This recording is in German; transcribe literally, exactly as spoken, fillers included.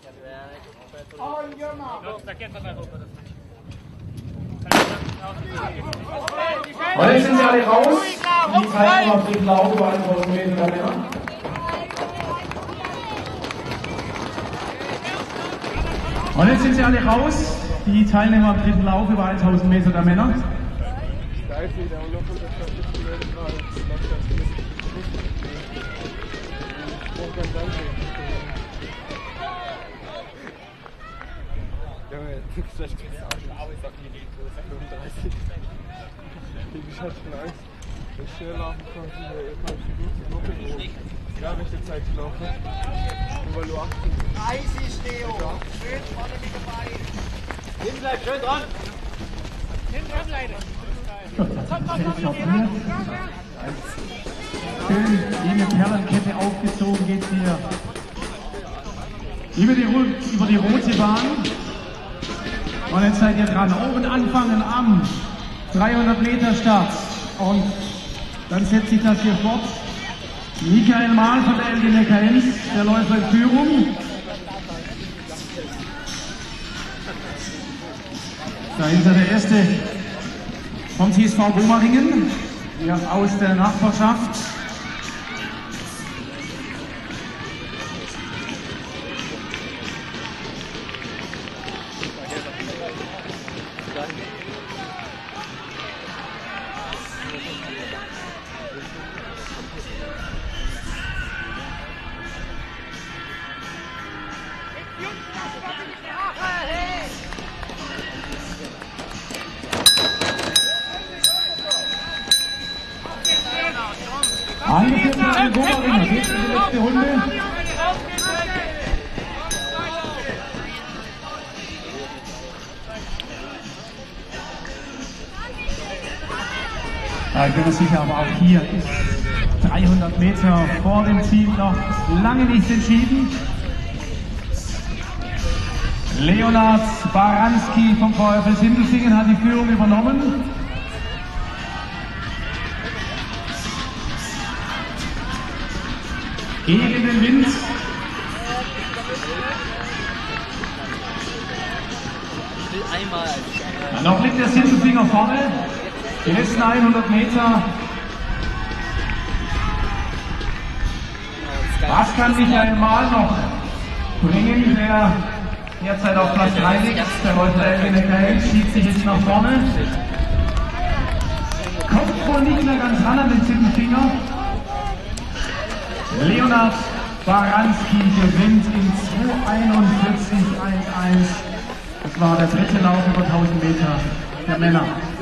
Und jetzt sind sie alle raus. Die Zeiten auf dem Lauf über tausend Meter der Männer. Und jetzt sind sie alle raus. Die Teilnehmer am dritten Lauf über tausend Meter der Männer. Ich hatte schon Angst, wenn ich schnell laufen konnte, kann ich die gute Woche hoch. Ja, rechte Zeit laufen. Nur weil du achtzehn bist. dreißig, Leo. Schön vorne mit dabei. Hinten bleibt schön dran. Hinten dran bleiben. Schön wie eine Perlenkette aufgezogen geht's hier über die, über die rote Bahn. Und jetzt seid ihr dran. Oben anfangen am dreihundert Meter Start. Und dann setzt sich das hier fort. Michael Mahl von der L G Neckar Enz, der Läufer in Führung. Dahinter der erste vom T S V Bomaringen, ja, aus der Nachbarschaft. Angeführt von den Bomaringen, geht in die letzte Runde. Da bin ich sicher, aber auch hier ist dreihundert Meter vor dem Ziel noch lange nicht entschieden. Leonard Baranski vom VfL Sindelfingen hat die Führung übernommen. Gegen den Wind. Ja, noch liegt der Sindelfinger vorne. Die letzten hundert Meter. Was kann Michael Mahl noch bringen, der derzeit auf Platz drei liegt? Der Läufer der L G Neckar Enz schiebt sich jetzt nach vorne. Kommt wohl nicht mehr ganz ran an den Sindelfinger. Leonard Baranski gewinnt in zwei einundvierzig eins eins. Das war der dritte Lauf über tausend Meter der Männer.